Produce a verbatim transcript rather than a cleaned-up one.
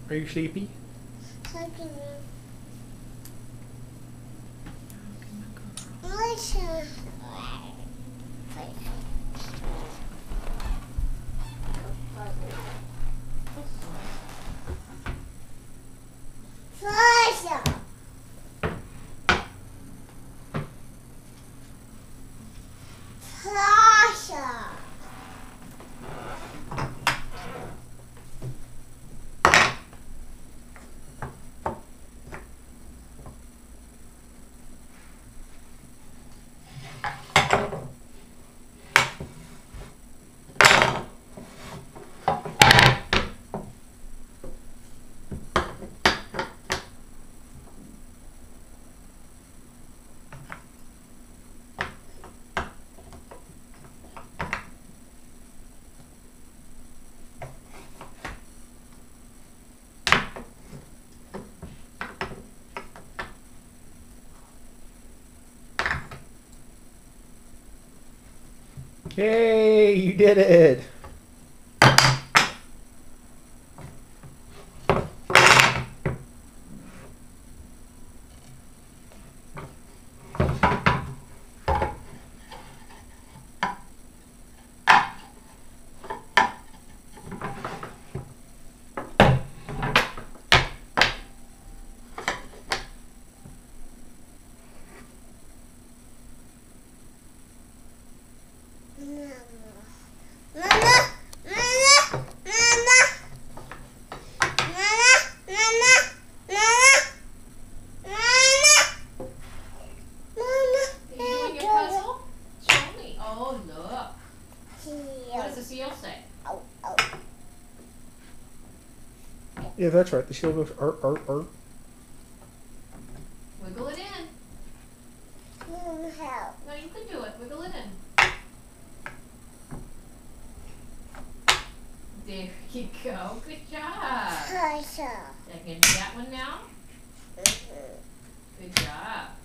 Are you sleepy? Hey, you did it! What does the seal say? Yeah, that's right. The seal goes er, er, er. Wiggle it in. No, you can do it. Wiggle it in. There you go. Good job. I can do that one now. Good job.